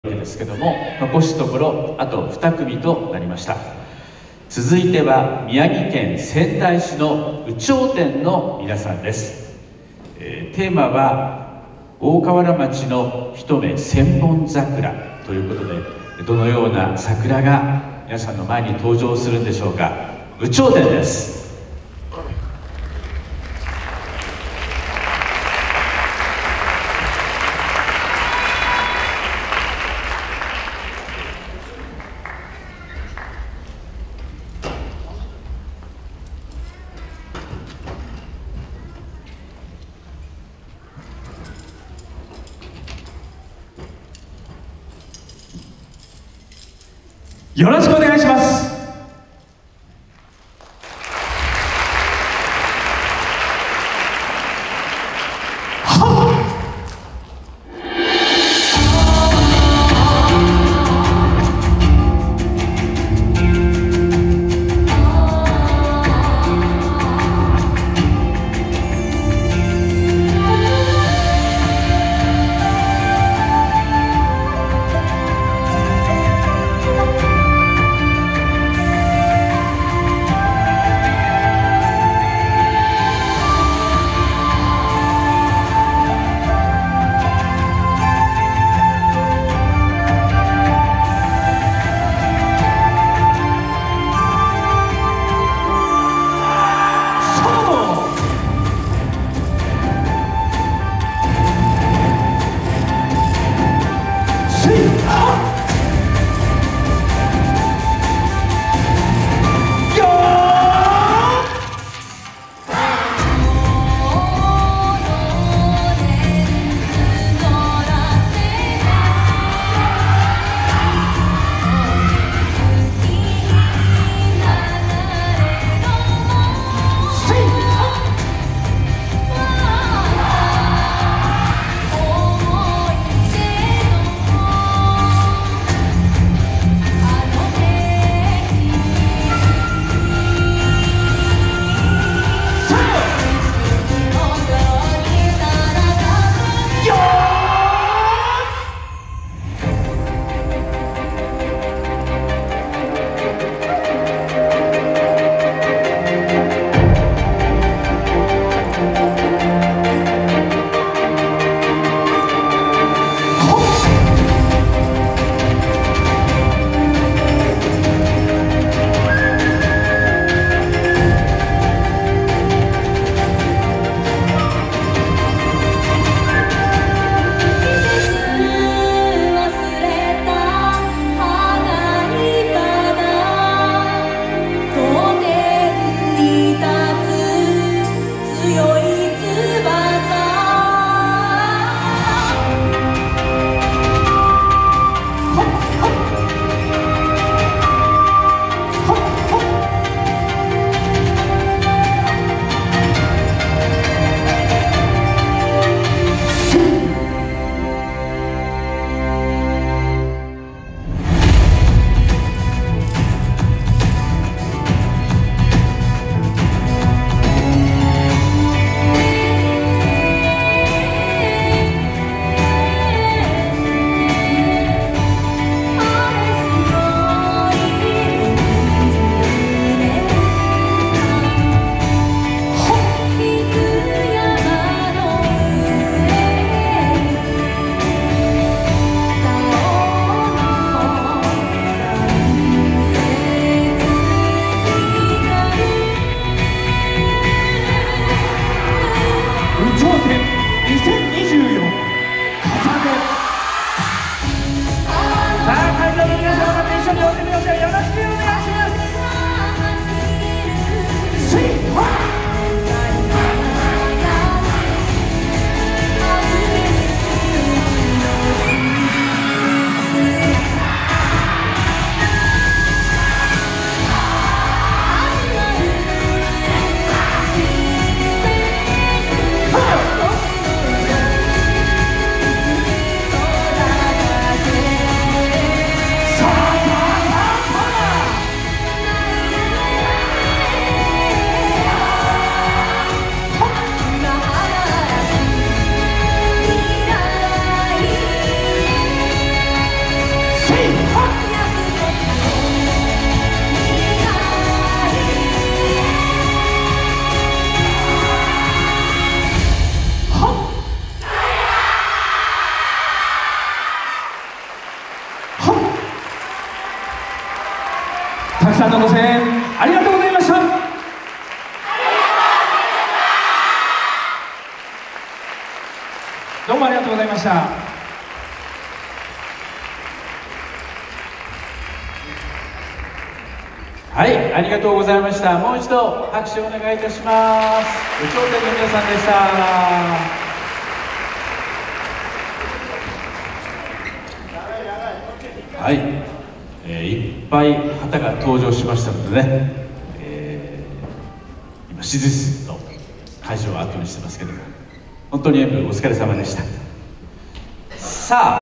わけですけども、残すところあと2組となりました。続いては宮城県仙台市の有頂天の皆さんです。テーマは大河原町の一目千本桜ということで、どのような桜が皆さんの前に登場するんでしょうか。有頂天です。 よろしくお願いします。 たくさんのご声援ありがとうございました。どうもありがとうございました。 はい、ありがとうございました。もう一度拍手をお願いいたします。有頂天の皆さんでした。はい、いっぱい旗が登場しましたのでね、今しずしずと会場を後にしてますけども、本当に演舞お疲れ様でした。さあ